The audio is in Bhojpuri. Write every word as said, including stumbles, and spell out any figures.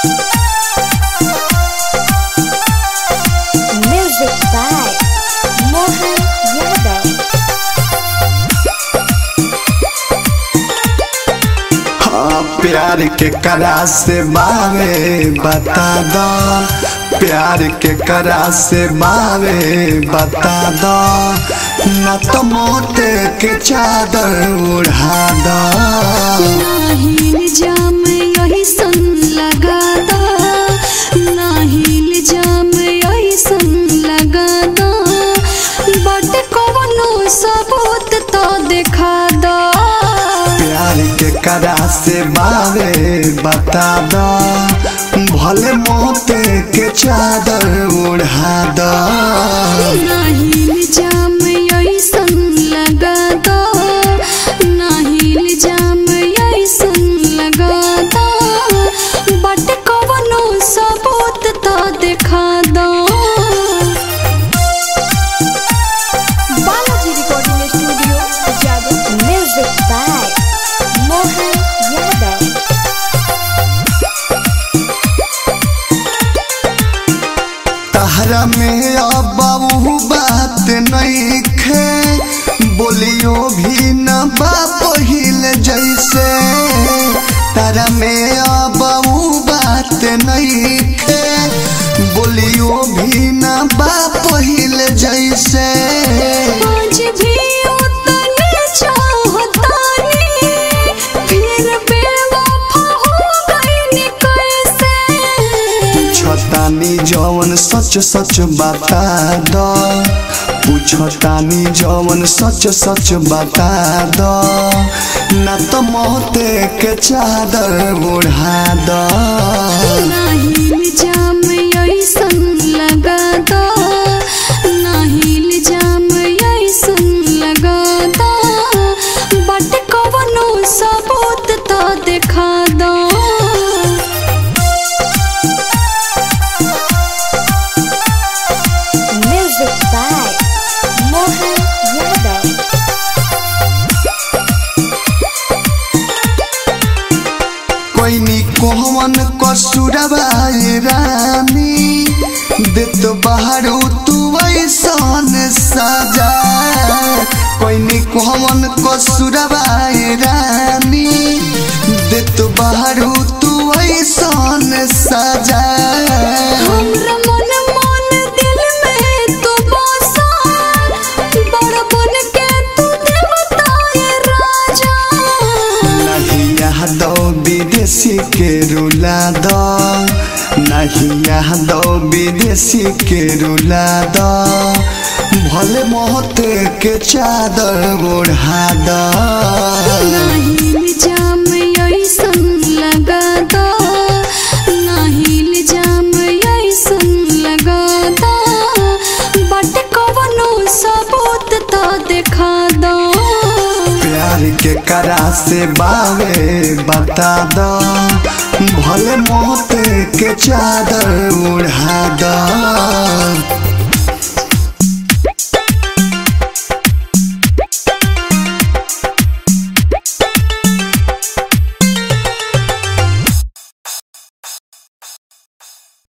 Music by Mohan Yadav। हाँ प्यार के करा से बावे बता दो, प्यार के करा से बावे बता दो, न तो मोटे के चादर उड़ा दो। नाही जाम यही सन लगा दो, नाही जाम यही सन लगा दो, बट कौनो सबूत तो दिखा दो। प्यार के करा से बावे बता दो, भले मोटे के चादर उड़ा दो। नाही जाम यही सन लगा दो, नाही जाम यही सन लगा दो, बट कौनो सबूत तो दिखा दो। Balaji recording studio Jadav. Music by Mohan Yadav। तहरा में अब बात नहीं खे, बोलियो भी न बा पहिले जैसे। तारा में अब बात नहीं खे, बोलियो भी न बा पहिले जैसे। आज भी उतने चाहतानी, फिर बेवफा हो गई कैसे। पूछतानी जवन सच सच बता दो, पूछतानी जवन सच सच बता दो, न तो मोते के चादर उड़ा दो। नाही जाम यही सन लगा दो, नाही जाम यही सन लगा दो, बट कौनो सबूत तो दिखा दो। Music by Mohan Yadav। कोई नी कोहवन कसुरवा रानी, देत बाहरू तू ऐसन सजा। कोई नी कोहवन कसुरवा रानी, देत बाहरू तू ऐसन सजा। हमरा मन मन दिल में तू बसा, बड़ बन के तू देवता ये राजा। नहीं दो विदेशी के रुला दो, नहीं दो विदेशी के रुला दो, भले मोहते के चादर उड़ा दो। नाही जाम यही सन लगा दो, नाही जाम यही सन लगा दो, बट कौनो सबूत तो दिखा दो। प्यार के करा से बावे बता दो, भले मोहते के चादर उड़ा दो।